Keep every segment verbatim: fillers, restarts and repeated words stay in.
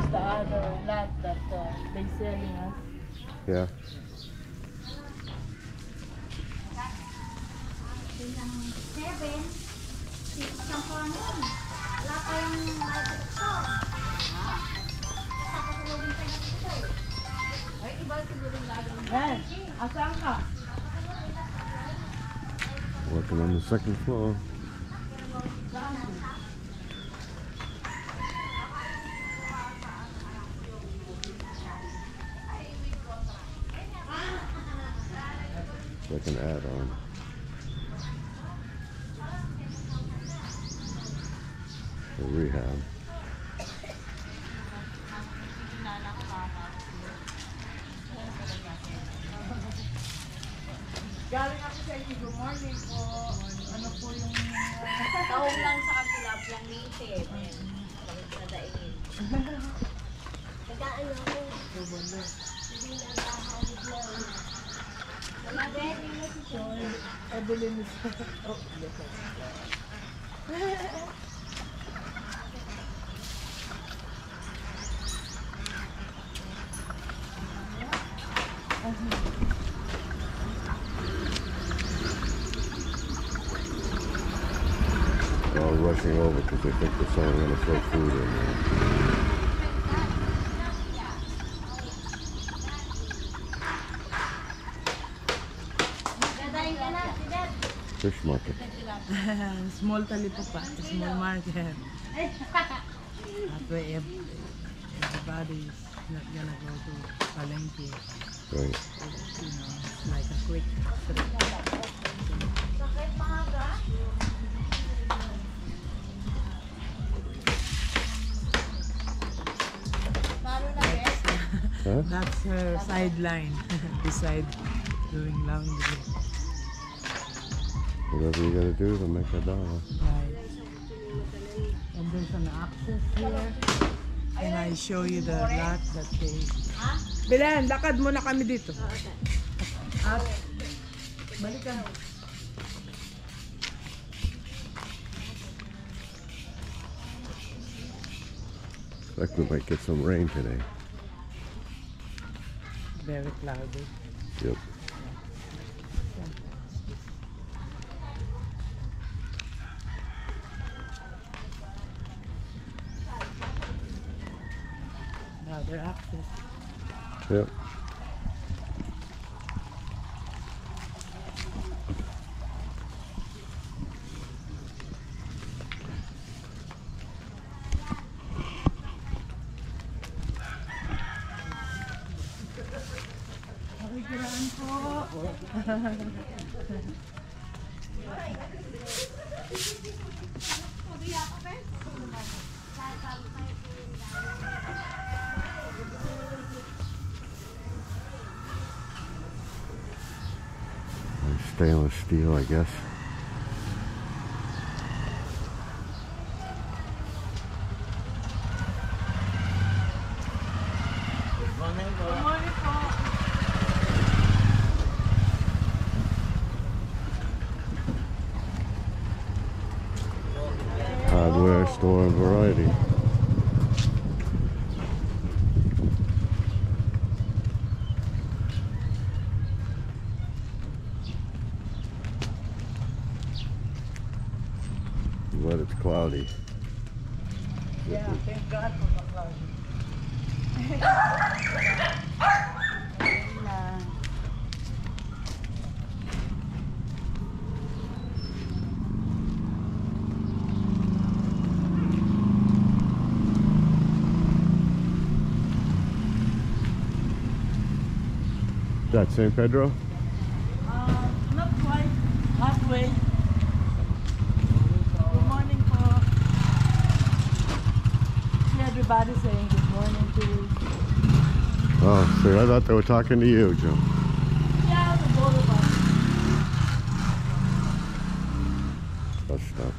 the other lot that uh, they selling us. Yeah. Seven. Isang po ano. Wala pa yung malapit ko. Sakasulogin tayo dito. Ay, iba siguro yung gagawin. Eh, asan ka? Working on the second floor. Like an add-on. For rehab. Galing ako sa inyo. Good morning po. Ano po yung... Taong lang sa kapila, lang native. Bakit na daingin? Tagaan ako. Hindi na nakahawag lang. Wala din, hindi na si Joy. Evelyn is... Oh, yes. They're all rushing over because they think there's someone going to throw food in there. Fish market. Small talipupa, small market. That way everybody's not gonna go to Palengke. Right. It's, you know, it's like a quick trip. Huh? That's her sideline beside doing laundry. Whatever you gotta do to make a dollar. Right. And there's an access here. And I show you the lot that they... Belen, lakad muna kami dito. At, balik ka. Like we might get some rain today. Very cloudy. Yep. Another access. Yep. Pakikiraan po. Stainless steel, I guess. Good morning po. Hardware store and variety. But it's cloudy. Yeah, thank God for the cloudy. Is that Saint Pedro? Uh, not quite. Halfway. Good morning po. See everybody saying good morning to you. Oh, see, I thought they were talking to you, Joe. Yeah, the both of us. That's stuff.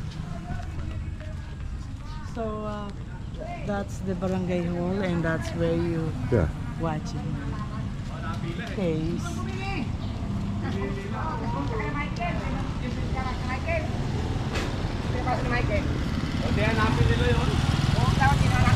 So uh, that's the barangay hall and that's where you Yeah. watching case. Hindi, hanapin nila yun.